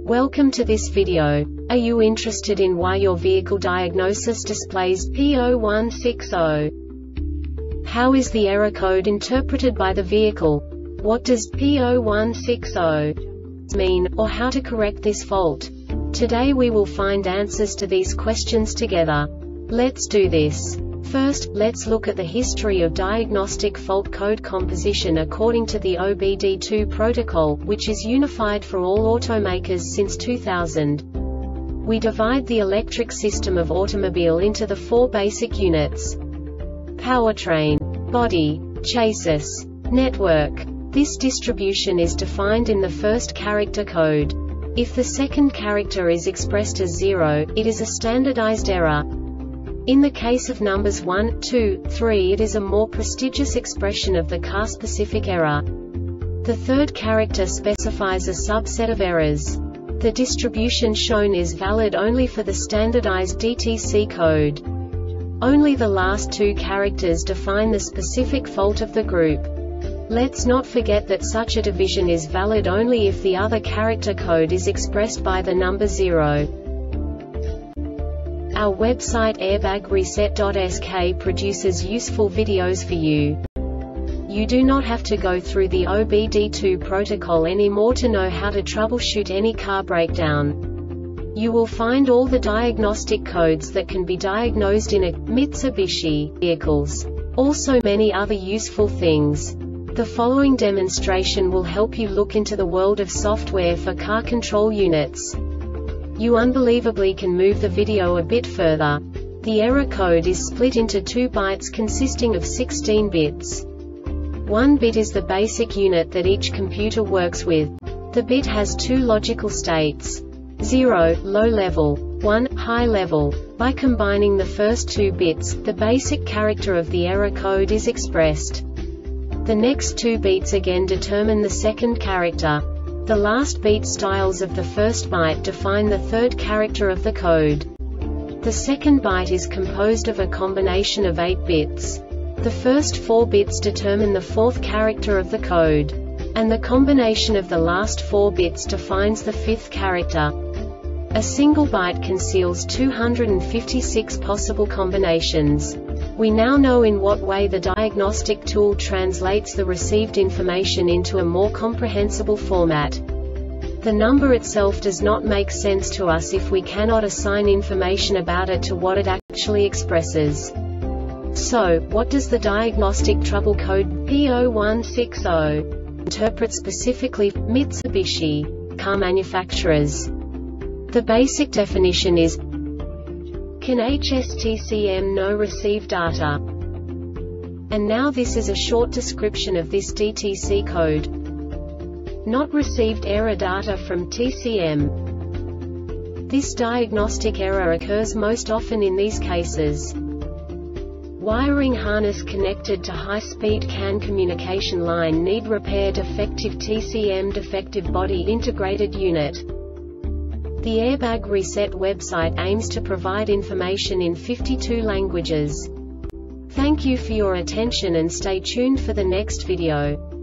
Welcome to this video. Are you interested in why your vehicle diagnosis displays P0160? How is the error code interpreted by the vehicle? What does P0160 mean, or how to correct this fault? Today we will find answers to these questions together. Let's do this. First, let's look at the history of diagnostic fault code composition according to the OBD2 protocol, which is unified for all automakers since 2000. We divide the electric system of automobile into the four basic units: powertrain, body, chassis, network. This distribution is defined in the first character code. If the second character is expressed as 0, it is a standardized error. In the case of numbers 1, 2, 3, it is a more prestigious expression of the car-specific error. The third character specifies a subset of errors. The distribution shown is valid only for the standardized DTC code. Only the last two characters define the specific fault of the group. Let's not forget that such a division is valid only if the other character code is expressed by the number 0. Our website airbagreset.sk produces useful videos for you. You do not have to go through the OBD2 protocol anymore to know how to troubleshoot any car breakdown. You will find all the diagnostic codes that can be diagnosed in a Mitsubishi vehicles. Also many other useful things. The following demonstration will help you look into the world of software for car control units. You unbelievably can move the video a bit further. The error code is split into 2 bytes consisting of 16 bits. 1 bit is the basic unit that each computer works with. The bit has 2 logical states: 0, low level, 1, high level. By combining the first 2 bits, the basic character of the error code is expressed. The next 2 beats again determine the second character. The last beat styles of the first byte define the third character of the code. The second byte is composed of a combination of 8 bits. The first 4 bits determine the fourth character of the code. And the combination of the last 4 bits defines the fifth character. A single byte conceals 256 possible combinations. We now know in what way the diagnostic tool translates the received information into a more comprehensible format. The number itself does not make sense to us if we cannot assign information about it to what it actually expresses. So, what does the diagnostic trouble code P0160 interpret specifically for Mitsubishi car manufacturers? The basic definition is: can HSTCM no receive data? And now this is a short description of this DTC code. Not received error data from TCM. This diagnostic error occurs most often in these cases: wiring harness connected to high-speed CAN communication line need repair, defective TCM, defective body integrated unit. The Airbag Reset website aims to provide information in 52 languages. Thank you for your attention and stay tuned for the next video.